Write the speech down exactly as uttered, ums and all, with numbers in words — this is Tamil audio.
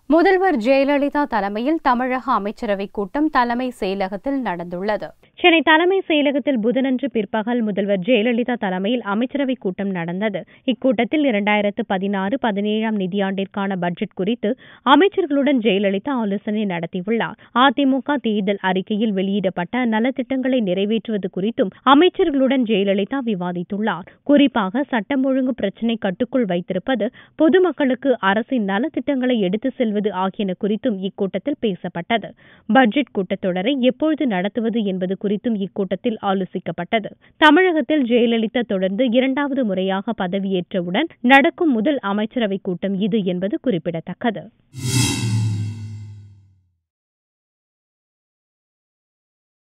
முதல்வர் ஜெயலலிதா தலைமையில் தமிழக அமைச்சரவைக் கூட்டம் தலைமை செயலகத்தில் நடந்துள்ளது. சென்னை தலைமை செயலகத்தில் புதனன்று பிற்பகல் முதல்வர் ஜெயலலிதா தலைமையில் அமைச்சரவைக் கூட்டம் நடந்தது. இக்கூட்டத்தில் இரண்டாயிரத்து பதினாறு பதினேழாம் நிதியாண்டிற்கான பட்ஜெட் குறித்து அமைச்சர்களுடன் ஜெயலலிதா ஆலோசனை நடத்தியுள்ளார். அதிமுக தேர்தல் அறிக்கையில் வெளியிடப்பட்ட நலத்திட்டங்களை நிறைவேற்றுவது குறித்தும் அமைச்சர்களுடன் ஜெயலலிதா விவாதித்துள்ளார். குறிப்பாக சட்டம் ஒழுங்கு பிரச்சினை கட்டுக்குள் வைத்திருப்பது, பொதுமக்களுக்கு அரசின் நலத்திட்டங்களை எடுத்து செல்வது ஆகியன குறித்தும் இக்கூட்டத்தில் பேசப்பட்டது. பட்ஜெட் கூட்டத்தொடரை எப்பொழுது நடத்துவது என்பது குறித்தும் இக்கூட்டத்தில் ஆலோசிக்கப்பட்டது. தமிழகத்தில் ஜெயலலிதா தொடர்ந்து இரண்டாவது முறையாக பதவியேற்றவுடன் நடக்கும் முதல் அமைச்சரவைக் கூட்டம் இது என்பது குறிப்பிடத்தக்கது.